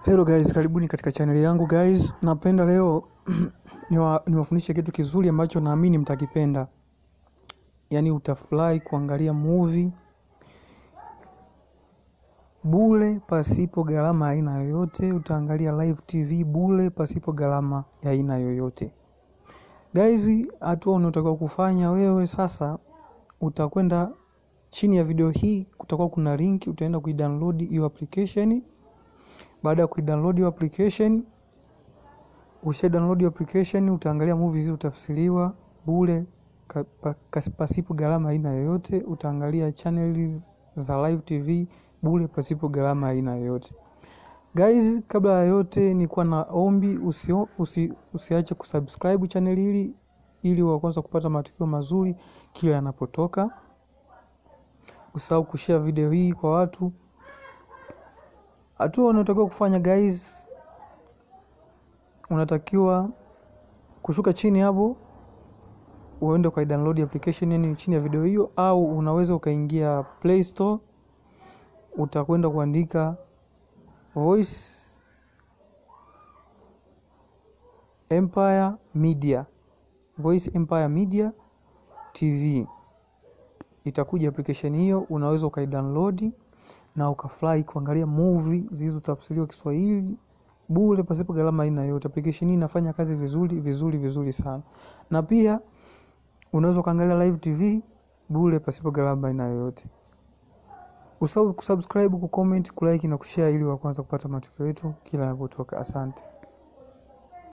Hello guys, karibuni katika channel yangu guys. Napenda leo niwafundishe kitu kizuri ambacho naamini mtakipenda. Yaani utafurahi kuangalia movie bure pasipo gharama aina yoyote. Utaangalia live TV bure pasipo gharama ya aina yoyote. Guys, hatua unayotakiwa kufanya wewe sasa, utakwenda chini ya video hii, kutakuwa kuna link, utaenda kuidownload hiyo application. Baada ya kuidownload hiyo application, download hiyo application, utaangalia movies utafsiriwa bure pasipo gharama aina yoyote. Utaangalia channels za live TV bure pasipo gharama aina yoyote. Guys, kabla ya yote nilikuwa na ombi, usiache kusubscribe channel hili ili wa kwanza kupata matukio mazuri kila yanapotoka. Usisahau kushare video hii kwa watu. Hatua unayotakiwa kufanya guys, unatakiwa kushuka chini hapo, uende kwa download application yani chini ya video hiyo, au unaweza ukaingia Play Store. Utakwenda kuandika Voice Empire Media TV. Itakuja application hiyo, unaweza ukaidownload na ukafurahi kuangalia movie zilizotafsiriwa Kiswahili bure pasipo gharama aina yoyote. Application hii inafanya kazi vizuri sana. Na pia unaweza kuangalia live TV bure pasipo gharama aina yoyote. Usahau kusubscribe, kucomment, kulike na kushare ili wa kwanza kupata matukio yetu kila yanapotoka. Asante.